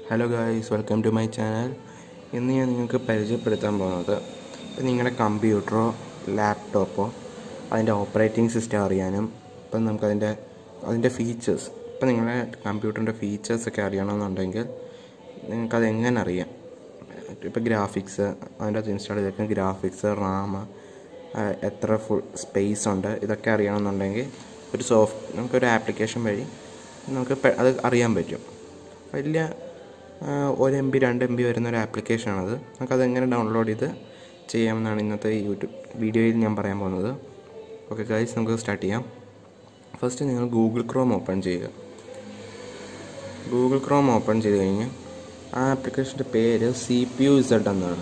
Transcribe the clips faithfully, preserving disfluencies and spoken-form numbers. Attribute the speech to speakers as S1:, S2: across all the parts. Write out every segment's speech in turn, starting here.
S1: Hello guys, welcome to my channel. ഇന്ന് ഞാൻ നിങ്ങൾക്ക് പരിചയപ്പെടുത്താൻ പോകുന്നത് ഇപ്പം നിങ്ങളുടെ കമ്പ്യൂട്ടറോ ലാപ്ടോപ്പോ അതിൻ്റെ ഓപ്പറേറ്റിംഗ് സിസ്റ്റം അറിയാനും ഇപ്പം നമുക്കതിൻ്റെ അതിൻ്റെ ഫീച്ചേഴ്സ് ഇപ്പം നിങ്ങളുടെ കമ്പ്യൂട്ടറിൻ്റെ ഫീച്ചേഴ്സൊക്കെ അറിയണമെന്നുണ്ടെങ്കിൽ നിങ്ങൾക്കത് എങ്ങനെ അറിയാം. ഇപ്പോൾ ഗ്രാഫിക്സ് അതിൻ്റെ അകത്ത് ഇൻസ്റ്റാൾ ചെയ്തേക്കുന്ന ഗ്രാഫിക്സ്, റാം, എത്ര ഫുൾ സ്പേസ് ഉണ്ട്, ഇതൊക്കെ അറിയണമെന്നുണ്ടെങ്കിൽ ഒരു സോഫ്റ്റ് നമുക്കൊരു ആപ്ലിക്കേഷൻ വഴി നമുക്ക് അത് അറിയാൻ പറ്റും. വലിയ ഒരു എം ബി രണ്ട് എം ബി വരുന്ന ഒരു ആപ്ലിക്കേഷനാണത്. നമുക്കതെങ്ങനെ ഡൗൺലോഡ് ചെയ്ത് ചെയ്യാമെന്നാണ് ഇന്നത്തെ യൂട്യൂബ് വീഡിയോയിൽ ഞാൻ പറയാൻ പോകുന്നത്. ഓക്കെ ഗൈസ്, നമുക്ക് സ്റ്റാർട്ട് ചെയ്യാം. ഫസ്റ്റ് നിങ്ങൾ ഗൂഗിൾ ക്രോം ഓപ്പൺ ചെയ്യുക. ഗൂഗിൾ ക്രോം ഓപ്പൺ ചെയ്ത് കഴിഞ്ഞ് ആ ആപ്ലിക്കേഷൻ്റെ പേര് സി പി യു ഇസഡ് എന്നാണ്.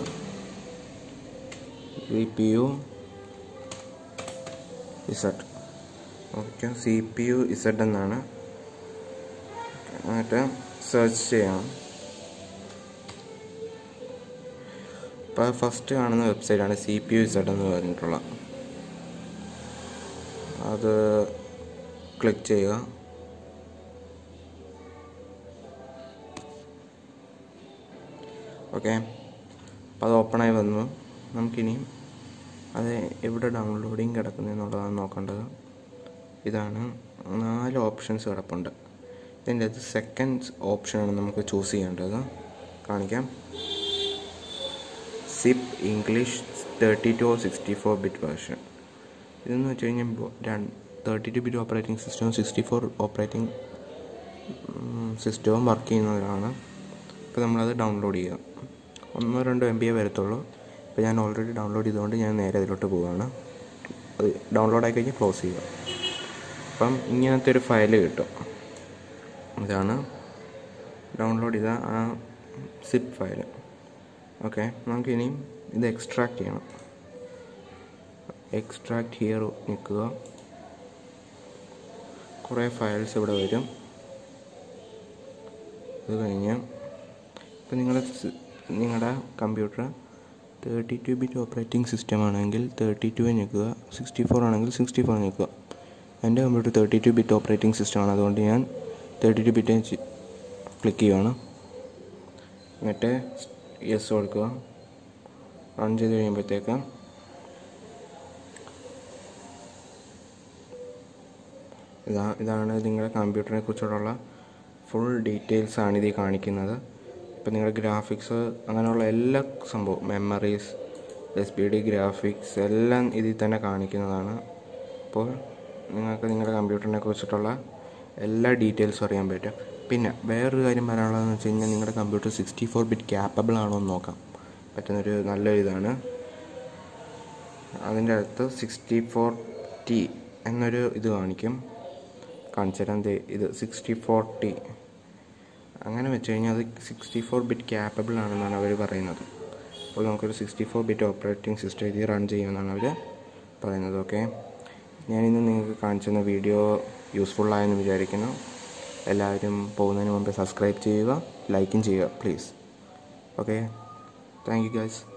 S1: C P U Z okay C P U Z എന്നാണ്. എന്നിട്ട് സെർച്ച് ചെയ്യാം. അപ്പോൾ ഫസ്റ്റ് കാണുന്ന വെബ്സൈറ്റാണ് സി പി യു ഇസഡ് എന്ന് പറഞ്ഞിട്ടുള്ള. അത് ക്ലിക്ക് ചെയ്യുക. ഓക്കെ, അപ്പോൾ അത് ഓപ്പണായി വന്നു. നമുക്കിനിയും അത് എവിടെ ഡൗൺലോഡിങ് കിടക്കുന്നതെന്നുള്ളതാണ് നോക്കേണ്ടത്. ഇതാണ്, നാല് ഓപ്ഷൻസ് കിടപ്പുണ്ട്. ഇതിൻ്റെ അത് സെക്കൻഡ് ഓപ്ഷനാണ് നമുക്ക് ചൂസ് ചെയ്യേണ്ടത്. കാണിക്കാം. Zip English thirty two sixty four bit version. ഇതെന്ന് വെച്ച് കഴിഞ്ഞാൽ തേർട്ടി ടു ബിറ്റ് ഓപ്പറേറ്റിംഗ് സിസ്റ്റവും സിക്സ്റ്റി ഫോർ ഓപ്പറേറ്റിംഗ് സിസ്റ്റവും വർക്ക് ചെയ്യുന്നതിലാണ്. ഇപ്പോൾ നമ്മളത് ഡൗൺലോഡ് ചെയ്യുക. ഒന്നോ രണ്ടോ എം ബിയെ വരത്തുള്ളൂ. ഇപ്പോൾ ഞാൻ ഓൾറെഡി ഡൗൺലോഡ് ചെയ്തുകൊണ്ട് ഞാൻ നേരെ അതിലോട്ട് പോവുകയാണ്. അത് ഡൗൺലോഡ് ആയി കഴിഞ്ഞ് ക്ലോസ് ചെയ്യുക. അപ്പം ഇങ്ങനത്തെ ഒരു ഫയല് കിട്ടും. ഇതാണ് ഡൗൺലോഡ് ചെയ്ത ആ സിപ്പ് ഫയൽ. ഓക്കെ, നമുക്കിനിയും ഇത് എക്സ്ട്രാക്ട് ചെയ്യണം. എക്സ്ട്രാക്ട് ഹിയർ നിൽക്കുക. കുറേ ഫയൽസ് ഇവിടെ വരും. ഇത് കഴിഞ്ഞ് ഇപ്പം നിങ്ങൾ നിങ്ങളുടെ computer thirty two bit operating system ആണെങ്കിൽ തേർട്ടി ടു ഞെക്കുക, സിക്സ്റ്റി ഫോർ ആണെങ്കിൽ സിക്സ്റ്റി ഫോർ ഞെക്കുക. എൻ്റെ computer thirty two bit operating സിസ്റ്റമാണ്, അതുകൊണ്ട് ഞാൻ തേർട്ടി ടു ബിറ്റ് ക്ലിക്ക് ചെയ്യുകയാണ്. എന്നിട്ട് യെസ് കൊടുക്കുക. റൺ ചെയ്ത് കഴിയുമ്പോഴത്തേക്ക് ഇതാ ഇതാണ് നിങ്ങളുടെ കമ്പ്യൂട്ടറിനെ കുറിച്ചുള്ള ഫുൾ ഡീറ്റെയിൽസ് ആണ് ഇതിൽ കാണിക്കുന്നത്. ഇപ്പോൾ നിങ്ങളുടെ ഗ്രാഫിക്സ് അങ്ങനെയുള്ള എല്ലാ സംഭവം, memories, S P D, graphics എല്ലാം ഇതിൽ തന്നെ കാണിക്കുന്നതാണ്. അപ്പോൾ നിങ്ങൾക്ക് നിങ്ങളുടെ കമ്പ്യൂട്ടറിനെ കുറിച്ചിട്ടുള്ള എല്ലാ ഡീറ്റെയിൽസും അറിയാൻ പറ്റും. പിന്നെ വേറൊരു കാര്യം പറയാനുള്ളതെന്ന് വെച്ച് കഴിഞ്ഞാൽ നിങ്ങളുടെ computer sixty four bit capable ആണോ എന്ന് നോക്കാം പറ്റുന്നൊരു നല്ലൊരു ഇതാണ്. അതിൻ്റെ അടുത്ത് സിക്സ്റ്റി ഫോർ ടി എന്നൊരു ഇത് കാണിക്കും. കാണിച്ചു തരാം. ഇത് സിക്സ്റ്റി ഫോർ ടി അങ്ങനെ വെച്ച് കഴിഞ്ഞാൽ അത് സിക്സ്റ്റി ഫോർ ബിറ്റ് ക്യാപ്പബിൾ ആണെന്നാണ് അവർ പറയുന്നത്. അപ്പോൾ നമുക്കൊരു sixty four bit operating system ഇതിൽ റൺ ചെയ്യുമെന്നാണ് അവർ പറയുന്നത്. ഓക്കെ, ഞാനിന്ന് നിങ്ങൾക്ക് കാണിച്ചു തന്ന വീഡിയോ യൂസ്ഫുള്ളായെന്ന് വിചാരിക്കുന്നു. എല്ലാവരും പോകുന്നതിന് മുമ്പ് സബ്സ്ക്രൈബ് ചെയ്യുക, ലൈക്കും ചെയ്യുക please. Okay, thank you guys.